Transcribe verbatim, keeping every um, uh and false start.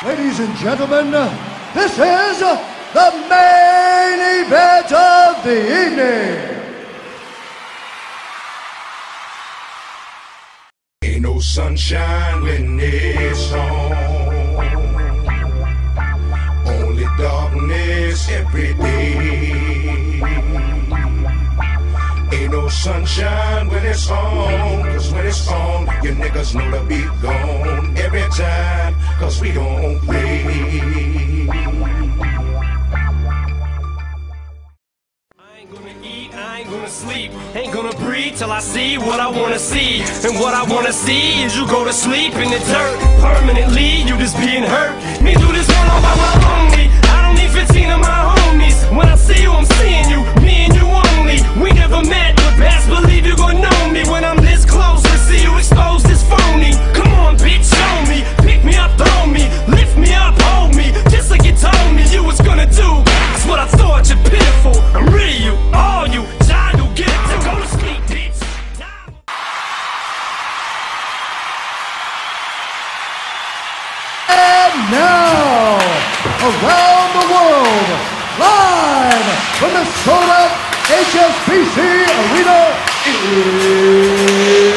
Ladies and gentlemen, this is the main event of the evening. Ain't no sunshine when it's on, only darkness every day. Ain't no sunshine when it's on, cause when it's on, you niggas know the beat gone every time, cause we don't play. I ain't gonna eat, I ain't gonna sleep, ain't gonna breathe till I see what I wanna see. And what I wanna see is you go to sleep in the dirt, permanently, you just being hurt. Me do this one all by my lonely, I don't need fifteen of my homies. When I see you, I'm seeing you, me and you only. We never met, but best believe you gon' know me when I'm this close to see you exposed as phony. Come on, bitch, show me, pick me up, throw me, lift me up, hold me, just like you told me you was gonna do. That's what I thought, you're pitiful. I'm rid of you, all you, child, you get it to go to sleep, bitch. And now, around the world, live from the sold-out H S B C Arena,